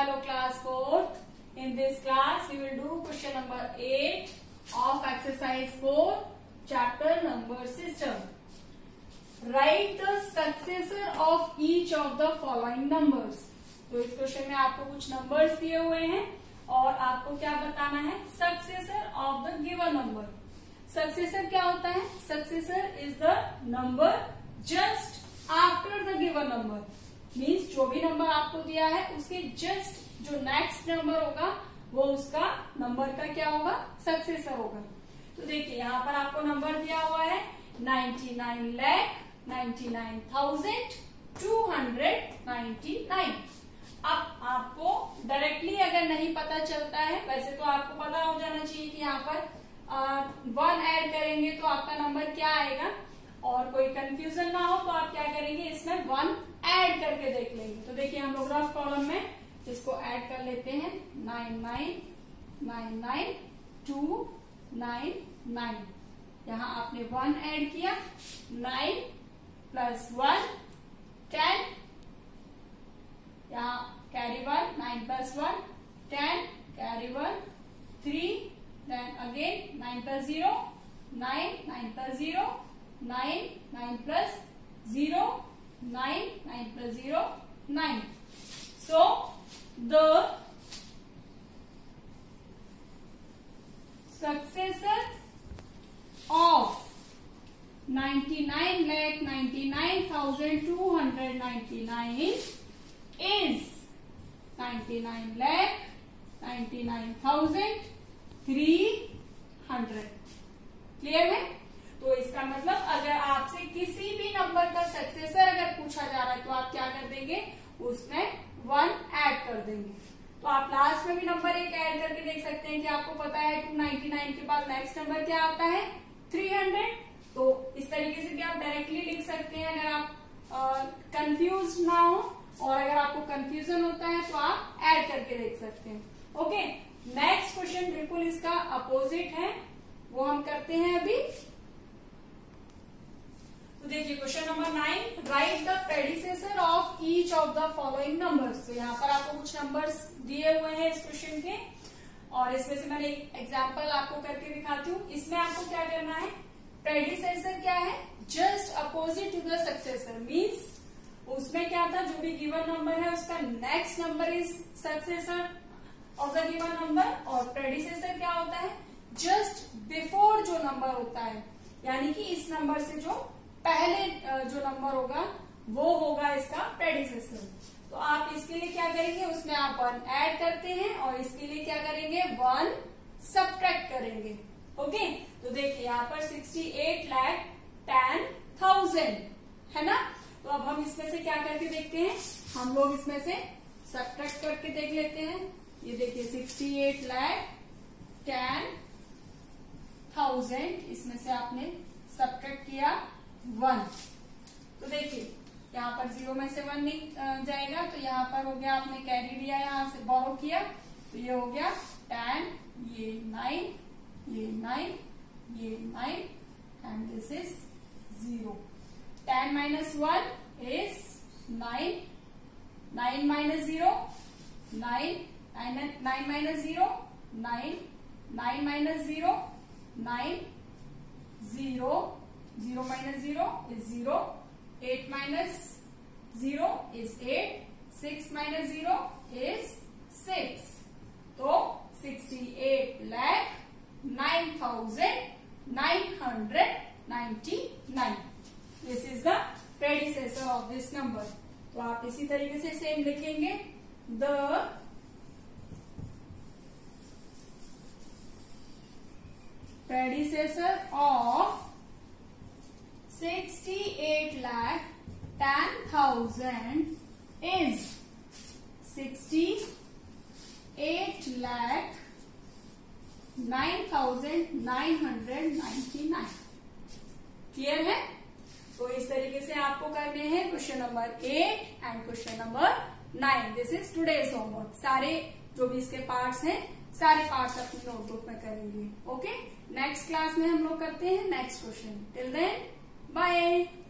Hello class 4th. In this class we will do question number 8 of exercise 4 chapter number system. Write the successor of each of the following numbers. तो इस question में आपको कुछ numbers दिए हुए हैं और आपको क्या बताना है, successor of the given number. Successor क्या होता है? Successor is the number just after the given number. Means जो भी नंबर आपको दिया है उसके जस्ट जो नेक्स्ट नंबर होगा वो उसका नंबर का क्या होगा, सक्सेसर होगा. तो देखिए यहाँ पर आपको नंबर दिया हुआ है 99,99,299. अब आपको डायरेक्टली अगर नहीं पता चलता है, वैसे तो आपको पता हो जाना चाहिए कि यहाँ पर 1 ऐड करेंगे तो आपका नंबर क्या आएगा, और कोई कंफ्यूजन ना हो तो आप क्या करेंगे, इसमें 1 ऐड करके देख लेंगे. तो देखिए हम लोग रफ कॉलम में इसको ऐड कर लेते हैं 99,99,299. यहाँ आपने 1 ऐड किया, 9 प्लस 1 10, यहाँ carry 1, 9 plus 1 10, carry 1 3, then again 9 plus 0 9, 9 plus 0 9, 9 plus 0 9, 9 plus 0 9. So the successor of 99,99,299 is 99,99,300. Clear है? तो इसका मतलब अगर आपसे किसी भी नंबर का सक्सेसर अगर पूछा जा रहा है तो आप क्या कर देंगे, उसमें 1 ऐड कर देंगे. तो आप लास्ट में भी नंबर 1 ऐड करके देख सकते हैं कि आपको पता है 299 के बाद नेक्स्ट नंबर क्या आता है, 300. तो इस तरीके से भी आप डायरेक्टली लिख सकते हैं अगर आप कंफ्यूज ना हो, और अगर आपको कंफ्यूजन होता है तो आप ऐड करके देख सकते हैं. ओके, नेक्स्ट क्वेश्चन बिल्कुल इसका अपोजिट है, वो हम करते हैं अभी. तो देखिए question number 9, write the predecessor of each of the following numbers. तो यहाँ पर आपको कुछ नंबर्स दिए हुए हैं इस क्वेश्चन के, और इसमें से मैंने एक एग्जांपल आपको करके दिखाती हूँ. इसमें आपको क्या करना है, प्रेडिसेसर क्या है, just opposite to the successor. Means उसमें क्या था, जो भी गिवन नंबर है उसका next number is successor of the given number, और प्रेडिसेसर क्या होता है, जस्ट बिफोर जो नंबर होता है, यानी कि इस नंबर से जो पहले जो नंबर होगा वो होगा इसका प्रेडिसेसर. तो आप इसके लिए क्या करेंगे, उसमें आप 1 ऐड करते हैं और इसके लिए क्या करेंगे, 1 सब्ट्रैक्ट करेंगे. ओके, तो देखिए यहाँ पर 68,10,000 है ना. तो अब हम इसमें से क्या करके देखते हैं, हम लोग इसमें से सब्ट्रैक्ट करके देख लेते हैं. ये देखिए 68,10,000, इसमें से आपने सब्ट्रैक्ट किया 1. तो देखिए यहाँ पर 0 में से 1 नहीं जाएगा, तो यहाँ पर हो गया, आपने कैरी लिया, यहाँ से बोरो किया, तो ये हो गया 10, ये 9, ये 9, ये 9, and this is 0. 10 minus 1 is 9, 9 minus 0 9, 9 minus 0 9, 9 minus 0 9, 0 0 minus 0 is 0, 8 minus 0 is 8, 6 minus 0 is 6. So 68,09,999. This is the predecessor of this number. तो आप इसी तरीके से सेम लिखेंगे, the predecessor of 68,10,000 is 68,09,999. Clear है? तो इस तरीके से आपको करने हैं question number 8 and question number 9. This is today's homework. सारे जो भी इसके पार्ट्स हैं, सारे पार्ट्स अपनी नोटबुक में करेंगे. ओके, नेक्स्ट क्लास में हम लोग करते हैं next question. Till then bye.